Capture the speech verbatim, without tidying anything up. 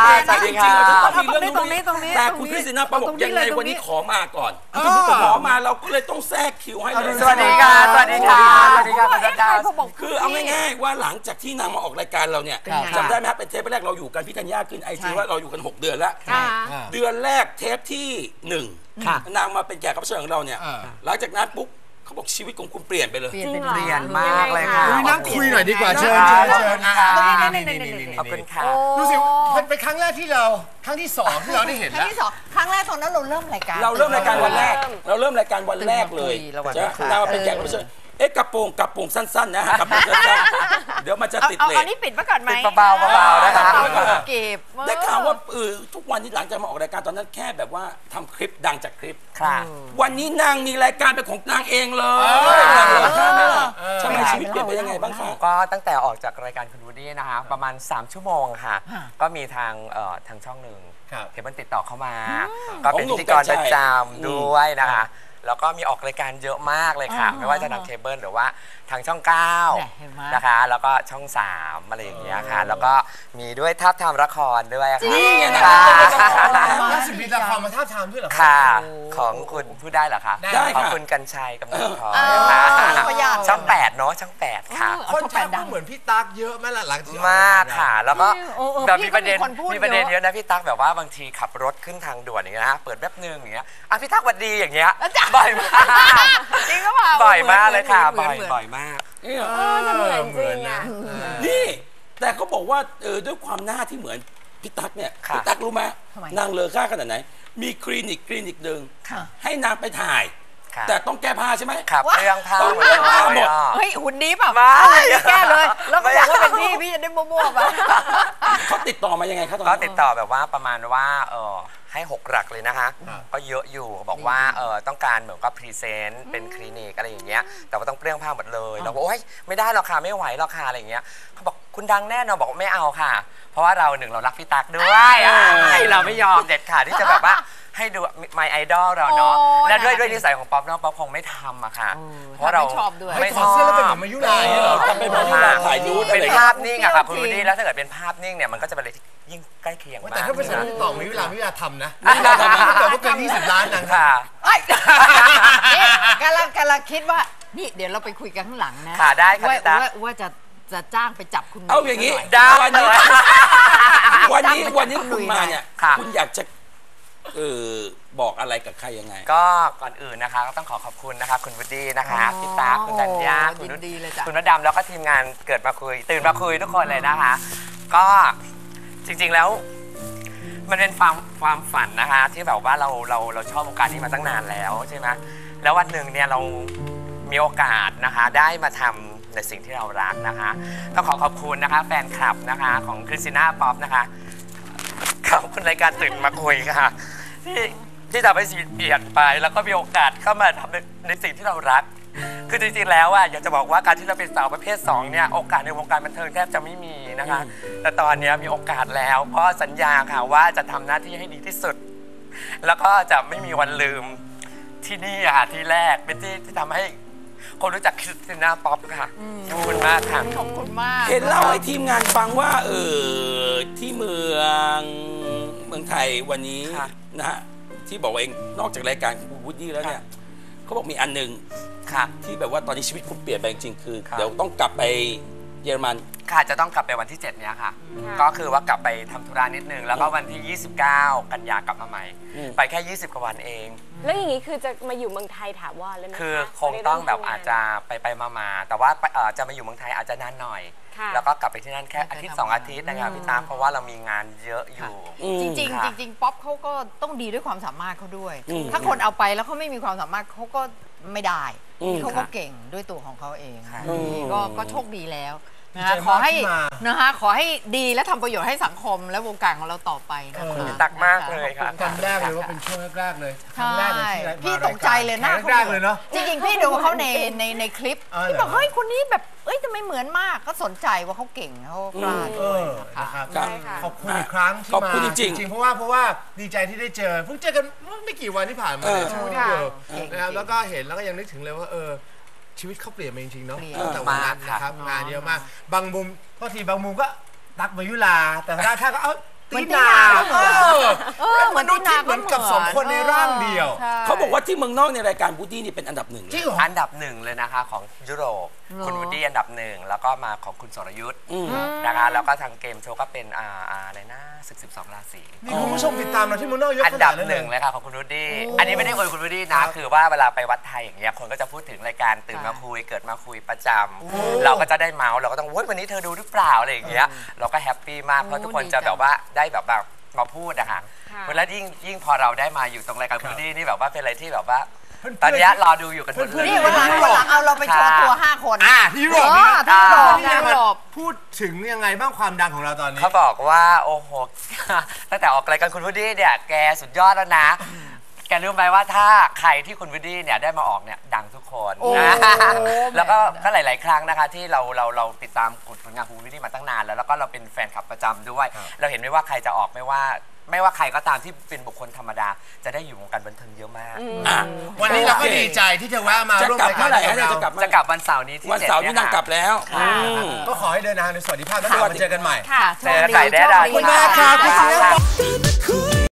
สวัสดีครับตรงนี้ตรงนี้ตรงนี้แต่คุณคริสติน่าป๊อปบอกยังไงวันนี้ขอมาก่อนขอมาเราก็เลยต้องแทรกคิวให้เลยสวัสดีครับสวัสดีครับสวัสดีครับคือเอาง่ายๆว่าหลังจากที่นางมาออกรายการเราเนี่ยจำได้ไหมครับเป็นเทปแรกเราอยู่กันพี่ธัญญาขึ้นไอจีว่าเราอยู่กันหกเดือนแล้วเดือนแรกเทปที่หนึ่งนางมาเป็นแขกรับเชิญของเราเนี่ยหลังจากนั้นปุ๊บเขาบอกชีวิตของคุณเปลี่ยนไปเลยเปลี่ยนมากเลยค่ะนั่งคุยหน่อยดีกว่าเชิญเชิญเชิญขอบคุณค่ะดูสิเป็นครั้งแรกที่เราครั้งที่สองที่เราได้เห็นแล้วครั้งที่สองครั้งแรกตอนนั้นเราเริ่มรายการเราเริ่มรายการวันแรกเราเริ่มรายการวันแรกเลยจะนางมาเป็นแขกรับเชิญเอ๊ะกระโปรงกระโปรงสั้นๆนะฮะกระโปรงสั้นๆเดี๋ยวมันจะติดเลยเอานี่ปิดไว้ก่อนไหมเบาๆเบาๆนะครับเก็บได้ข่าวว่าเออทุกวันที่หลังจากมาออกรายการตอนนั้นแค่แบบว่าทำคลิปดังจากคลิปวันนี้นางมีรายการเป็นของนางเองเลยใช่ไหมชีวิตเปลี่ยนไปยังไงบ้างคะก็ตั้งแต่ออกจากรายการคุณวูดดี้นะคะประมาณสามชั่วโมงค่ะก็มีทางเอ่อทางช่องหนึ่งเคเบิลติดต่อเข้ามาก็เป็นพิธีกรประจำด้วยนะคะแล้วก็มีออกรายการเยอะมากเลยค่ะไม่ว่าจะทางเคเบิลหรือว่าทางช่องเก้านะคะแล้วก็ช่องสามอะไรอย่างเงี้ยค่ะแล้วก็มีด้วยทับทามละครด้วยค่ะนี่ไงนะล่าสุดมีละครมาทับทามด้วยเหรอค่ะของคุณพูดได้เหรอคะได้ของคุณกัญชัยกำเนิดทองช่องแปดเนาะช่องแปดค่ะคนแปดดังเหมือนพี่ตั๊กเยอะไหมล่ะหลังจากมากค่ะแล้วก็แบบมีประเด็นมีประเด็นเยอะนะพี่ตั๊กแบบว่าบางทีขับรถขึ้นทางด่วนอย่างเงี้ยนะเปิดแป๊บนึงอย่างเงี้ยอ่ะพี่ตั๊กสวัสดีอย่างเงี้ยบ่อยมากจริงก็เปล่าบ่อยมากเลยค่ะบ่อยบ่อยมากเออจะเหมือนจริงอ่ะนี่แต่เขาบอกว่าเออด้วยความหน้าที่เหมือนพี่ตั๊กเนี่ยพี่ตั๊กรู้ไหมนางเลอค่าขนาดไหนมีคลินิกคลินิกหนึ่งให้นางไปถ่ายแต่ต้องแก้ผ้าใช่ไหมครับเรื่องผ้าต้องแก้ผ้าหมดเฮ้ยหุ่นดีเปล่าไม่แก้เลยแล้วก็บอกว่าเป็นพี่พี่จะได้มั่วๆไปเขาติดต่อมายังไงครับตอนนี้เขาติดต่อแบบว่าประมาณว่าเออให้หกหลักเลยนะคะก็เยอะอยู่บอกว่าเออต้องการเหมือนกับพรีเซนต์เป็นคลินิกอะไรอย่างเงี้ยแต่ว่าต้องเปรี้ยงผ้าหมดเลยเราบอกโอ้ยไม่ได้หรอกค่ะไม่ไหวหรอกค่ะอะไรอย่างเงี้ยเขาบอกคุณดังแน่นอนบอกไม่เอาค่ะเพราะว่าเราหนึ่งเรารักพี่ตั๊กด้วยเราไม่ยอมเด็ดขาดที่จะแบบว่าให้ดูMy Idol เราเนาะและด้วยด้วยนิสัยของป๊อปเนาะป๊อปคงไม่ทำอะค่ะเพราะเราไม่ชอบเสื้อแล้วเป็นแบบมายุราเหรอเป็นมายุราถ่ายนูดเป็นภาพนิ่งอะค่ะคุณวูดดี้แล้วถ้าเกิดเป็นภาพนิ่งเนี่ยมันก็จะเป็นอะไรที่ยิ่งใกล้เคียงมากแต่ถ้าเป็นสารติดต่อมายุราไม่ยุราทำนะไม่ยุราทำถ้าเกิดว่าเกินยี่สิบล้านนังค่ะกำลังกำลังคิดว่านี่เดี๋ยวเราไปคุยกันข้างหลังนะค่ะได้ค่ะว่าว่าจะจะจ้างไปจับคุณเอาอย่างนี้วันนี้วันนี้วันนี้คุณมาเนี่ยคุณอยากจะเออบอกอะไรกับใครยังไงก็ก่อนอื่นนะคะก็ต้องขอขอบคุณนะคะคุณวูดดี้นะคะพี่ตาคุณธัญญาคุณนุชคุณนดดำแล้วก็ทีมงานเกิดมาคุยตื่นมาคุยทุกคนเลยนะคะก็จริงๆแล้วมันเป็นความความฝันนะคะที่แบบว่าเราเราเราชอบวงการนี้มาตั้งนานแล้วใช่ไหมแล้ววันหนึ่งเนี่ยเรามีโอกาสนะคะได้มาทำในสิ่งที่เรารักนะคะต้องขอขอบคุณนะคะแฟนคลับนะคะของคริสติน่าป๊อปนะคะขอบคุณรายการตื่นมาคุยค่ะที่ที่ทำให้ชีวิตเปลี่ยนไปแล้วก็มีโอกาสเข้ามาทำในในสิ่งที่เรารักคือจริงๆแล้วอ่ะอยากจะบอกว่าการที่เราเป็นสาวประเภทสองเนี่ยโอกาสในวงการบันเทิงแทบจะไม่มีนะคะแต่ตอนนี้มีโอกาสแล้วเพราะสัญญาค่ะว่าจะทำหน้าที่ให้ดีที่สุดแล้วก็จะไม่มีวันลืมที่นี่ค่ะที่แรกเป็นที่ที่ทำให้คนรู้จักคริสติน่าป๊อปค่ะขอบคุณมากค่ะขอบคุณมากเห็นเล่าให้ทีมงานฟังว่าเออที่เมืองเมืองไทยวันนี้นะฮะที่บอกว่าเองนอกจากรายการคุณวูดดี้แล้วเนี่ยเขาบอกมีอันหนึ่งที่แบบว่าตอนนี้ชีวิตคุณเปลี่ยนไปจริงๆคือเดี๋ยวต้องกลับไปเยอรมันค่ะจะต้องกลับไปวันที่เจ็ดเนี้ยค่ะก็คือว่ากลับไปทำธุระนิดนึงแล้วก็วันที่ยี่สิบเก้ากันยากลับมาใหม่ไปแค่ยี่สิบกว่าวันเองแล้วอย่างนี้คือจะมาอยู่เมืองไทยถามว่าเลยไหมคือคงต้องแบบอาจจะไปไปมาๆแต่ว่าจะมาอยู่เมืองไทยอาจจะนานหน่อยแล้วก็กลับไปที่นั่นแค่อาทิตย์สองอาทิตย์นะครับพี่ตาเพราะว่าเรามีงานเยอะอยู่จริงๆจริงๆป๊อปเขาก็ต้องดีด้วยความสามารถเขาด้วยถ้าคนเอาไปแล้วเขาไม่มีความสามารถเขาก็ไม่ได้เขาก็เก่งด้วยตัวของเขาเองก็ก็โชคดีแล้วนะขอให้นะคะขอให้ดีและทำประโยชน์ให้สังคมและวงการของเราต่อไปนะคะตักมากเลยค่ะตอนแรกเลยว่าเป็นช่วงแรกเลยครั้งแรกเลยพี่ตกใจเลยหน้าเขาเลยเนาะจริงๆพี่ดูเขาในในในคลิปพี่บอกเฮ้ยคนนี้แบบเอ้ยทำไมเหมือนมากก็สนใจว่าเขาเก่งเขากล้าด้วยนะครับขอบคุณอีกครั้งที่มาจริงๆเพราะว่าเพราะว่าดีใจที่ได้เจอเพิ่งเจอกันไม่กี่วันที่ผ่านมาในช่วงที่เวิร์กนะครับแล้วก็เห็นแล้วก็ยังนึกถึงเลยว่าเออชีวิตเขาเปลี่ยนไปจริงๆเนาะตั้งแต่วันนั้นนะครับงานเยอะมากบางมุมพอทีบางมุมก็ตักมายุลาแต่ถ้าถ้าก็เอาตินาเออเหมือนดูที่เหมือนกับสองคนในร่างเดียวเขาบอกว่าที่เมืองนอกในรายการวูดดี้นี่เป็นอันดับหนึ่งจริงเหรออันดับหนึ่งเลยนะคะของยุโรปคุณวูดดี้อันดับหนึ่งแล้วก็มาของคุณสรยุทธ์นะคะแล้วก็ทางเกมโชว์ก็เป็นอ่าอะไรนะศึกสิบสองราศีมีคุณผู้ชมติดตามเราที่เมืองนอกเยอะขนาดนั้นเลยอันดับหนึ่งเลยค่ะของคุณวูดดี้อันนี้ไม่ได้อวยคุณวูดดี้นะคือว่าเวลาไปวัดไทยอย่างเงี้ยคนก็จะพูดถึงรายการตื่นมาคุยเกิดมาคุยประจำเราก็จะได้เมาส์เราก็ต้องโอ๊ยวันนี้เธอดูหรือเปล่าอะไรอย่างเงี้ยเราก็แฮปปี้มากเพราะทุกคนจะแบบว่าได้แบบแบบมาพูดนะคะเวลายิ่งยิ่งพอเราได้มาอยู่ตรงรายการคุณวูดดี้นี่แบบว่าเป็นอะไรที่แบบว่าตอนนี้รอดูอยู่กันหมดเลยนี่วันหลังวันหลังเอาเราไปโชว์ตัวห้าคนอ่าที่ยุโรปที่ยุโรปที่ยุโรปพูดถึงยังไงบ้างความดังของเราตอนนี้เขาบอกว่าโอ้โหตั้งแต่ออกรายการคุณวูดดี้เนี่ยแกสุดยอดแล้วนะแกรู้ไหมว่าถ้าใครที่คุณวูดดี้เนี่ยได้มาออกเนี่ยดังทุกคนแล้วก็ก็หลายๆครั้งนะคะที่เราเราเราติดตามผลงานคุณวูดดี้มาตั้งนานแล้วแล้วก็เราเป็นแฟนคลับประจำด้วยเราเห็นไม่ว่าใครจะออกไม่ว่าไม่ว่าใครก็ตามที่เป็นบุคคลธรรมดาจะได้อยู่วงการบันเทิงเยอะมากวันนี้เราก็ดีใจที่จะแวะมาร่วมรายการเราจะกลับจะกลับวันเสาร์นี้ที่วันเสาร์นี้นางกลับแล้วก็ขอให้เดินทางในสวัสดิภาพแล้วกลับมาเจอกันใหม่เจอกันใหม่แน่นอนขอบคุณมากครับ